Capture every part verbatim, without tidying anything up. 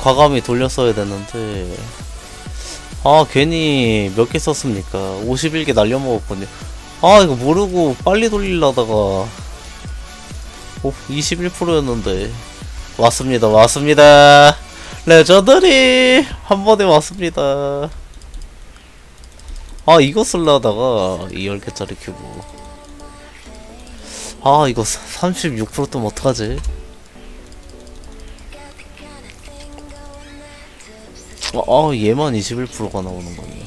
과감히 돌렸어야 됐는데 아 괜히 몇 개 썼습니까? 오십일 개 날려먹었거든요. 아 이거 모르고 빨리 돌리려다가 오, 이십일 퍼센트였는데 왔습니다 왔습니다 레전더리 한 번에 왔습니다. 아 이거 쓸려다가 이 열 개짜리 큐브 아 이거 삼십육 퍼센트 뜨면 어떡하지? 아 얘만 이십일 퍼센트가 나오는 거네요.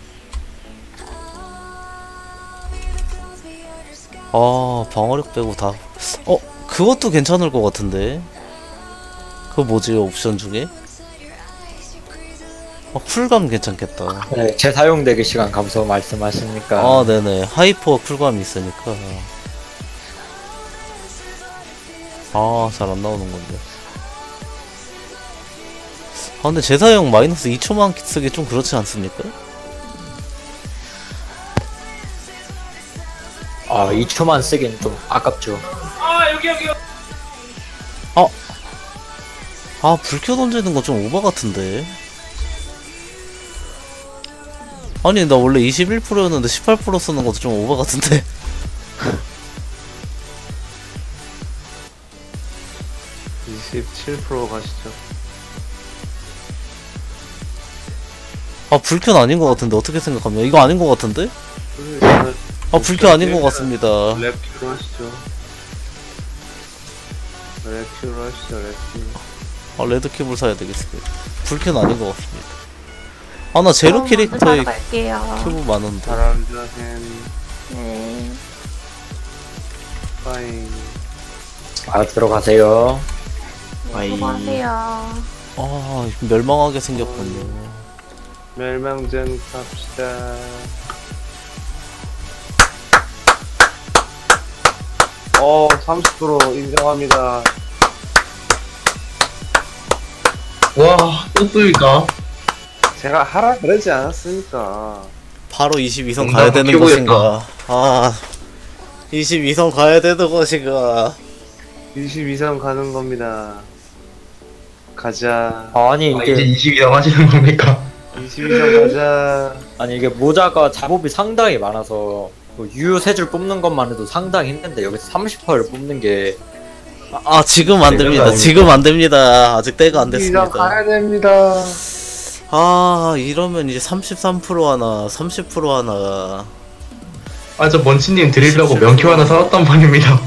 아 방어력 빼고 다 어? 그것도 괜찮을 것 같은데 그거 뭐지 옵션 중에? 아 쿨감 괜찮겠다. 네, 재사용되기 시간 감소 말씀하십니까? 아 네네 하이퍼 쿨감이 있으니까 아 잘 안 나오는 건데. 아 근데 재사용 마이너스 이 초만 쓰기 좀 그렇지 않습니까? 아 이 초만 쓰긴 좀 아깝죠. 아 여기 여기 아, 아 불켜 던지는 거 좀 오버 같은데. 아니 나 원래 이십일 퍼센트였는데 십팔 퍼센트 쓰는 것도 좀 오버 같은데. 이십칠 퍼센트 가시죠. 아 불켜 아닌 것 같은데 어떻게 생각하면 이거 아닌 것 같은데? 아 불켜 아닌 것 같습니다. 랩큐로 하시죠. 랩큐로 하시죠. 랩큐. 아 레드캡을 사야 되겠습니다. 불켜 아닌 것 같습니다. 아 나 제로 캐릭터에 갈게요. 큐브 많은데. 바람자센 네. 파인. 아 들어가세요. 네, 수고하세요. 아 멸망하게 생겼군요. 멸망전 갑시다. 어 삼십 퍼센트 인정합니다. 와, 또 뚫릴까? 제가 하라 그러지 않았습니까? 바로 이십이 성 정답은 가야 되는 큐브였다. 것인가? 아 이십이 성 가야 되는 것인가? 이십이 선 가는 겁니다. 가자. 아니 아, 이제 이게 이십이라고 하시는 겁니까? 이십이 선 가자. 아니 이게 모자가 작업이 상당히 많아서 유효 세 줄 뽑는 것만 해도 상당히 힘든데 여기서 삼십 퍼센트를 뽑는 게 아, 아 지금 안 됩니다. 아닙니까? 지금 안 됩니다. 아직 때가 안 이십이 선 됐습니다. 가야 됩니다. 아 이러면 이제 삼십삼 퍼센트 하나, 삼십 퍼센트 하나. 아, 저 먼치님 드리려고 명큐 하나 사왔단 말입니다.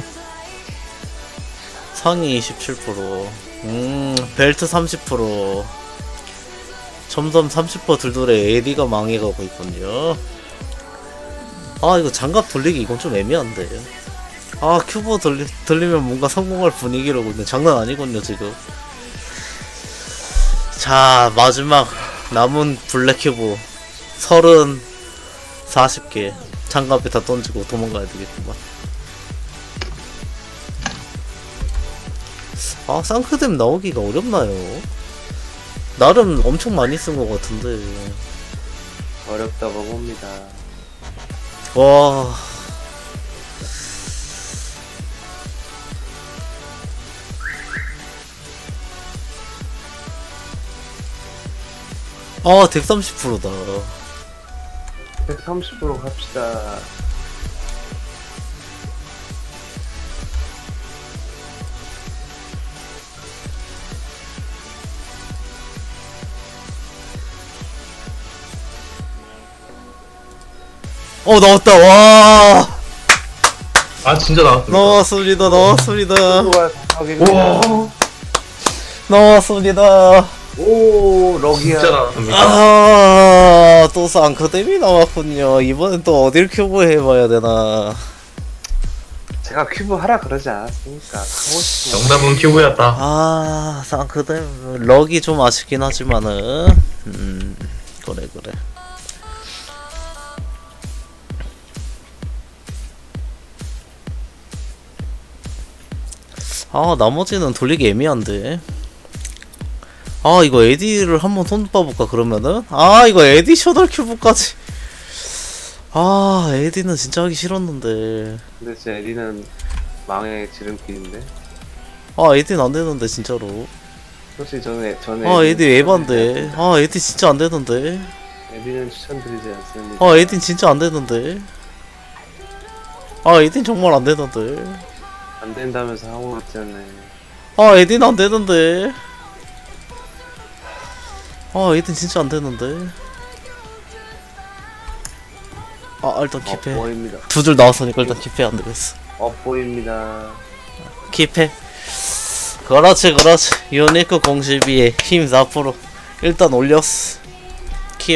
상위 이십칠 퍼센트. 음 벨트 삼십 퍼센트. 점점 삼십 퍼센트 들돌에 에이디가 망해가고 있군요. 아 이거 장갑 돌리기 이건 좀 애매한데. 아 큐브 돌리, 돌리면 뭔가 성공할 분위기라고 근데 장난 아니군요 지금. 자 마지막 남은 블랙 큐브 서른 사십 개 장갑에 다 던지고 도망가야 되겠구만. 아 쌍크댐 나오기가 어렵나요? 나름 엄청 많이 쓴 것 같은데. 어렵다고 봅니다. 와. 아 백삼십 퍼센트다. 백삼십 퍼센트 갑시다. 어 나왔다. 와 아, 진짜 나왔습니다. 나왔습니다. 나왔습니다. 수고할 각입니다. 우와, 나왔습니다. 오 럭이야. 진짜 나왔습니다. 아또 쌍크댐이 나왔군요. 이번엔 또 어딜 큐브 해봐야 되나. 제가 큐브 하라 그러지 않았습니까? 하고 싶으면. 정답은 큐브였다. 아 쌍크댐 럭이 좀 아쉽긴 하지만은 음 그래 그래. 아 나머지는 돌리기 애매한데. 아 이거 에디를 한번 손봐볼까 그러면은. 아 이거 에디 셔널 큐브까지. 아 에디는 진짜 하기 싫었는데. 근데 제 에디는 망의 지름길인데. 아 에디는 안되는데 진짜로. 솔직히 저는 저는 아 에디 에디는 에반데. 아 에디 진짜 안 되는데. 에디는 추천드리지 않습니다. 아 에딘 진짜 안 되는데. 아 에딘 정말 안 되는데. 안 된다면서 하고 있잖아요. 아 에딘 안 되는데. 아 에딘 진짜 안 되는데. 아 일단 킵해. 업보입니다. 두 줄 나왔으니까 일단 킵해. 안 되겠어. 업보입니다. 킵해. 그렇지 그렇지. 유니크 공십이에 힘 사 퍼센트 일단 올렸어. 킵.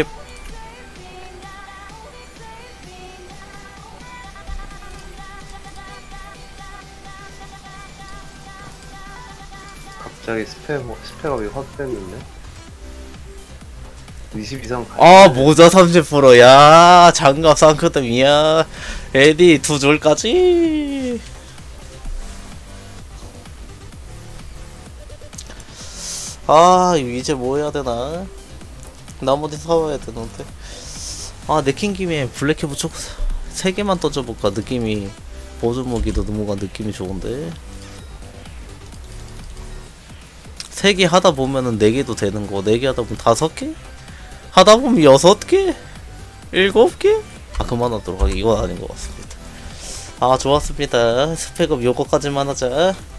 갑자기 스펙 스펙업이 확 됐는데. 이십 이상 가. 아 모자 삼십 퍼센트. 야 장갑 상크댐이야. 에디 두 줄까지. 아 이제 뭐 해야 되나. 나머지 사와야 되는데. 아 내킨 김에 블랙캡 붙여 세 개만 던져볼까. 느낌이 보조무기도 넘어가 느낌이 좋은데. 세 개 하다 보면은 네 개도 되는 거. 네 개 하다 보면 다섯 개? 하다 보면 여섯 개? 일곱 개? 아 그만하도록 하게. 이건 아닌 것 같습니다. 아 좋았습니다. 스펙업 요거까지만 하자.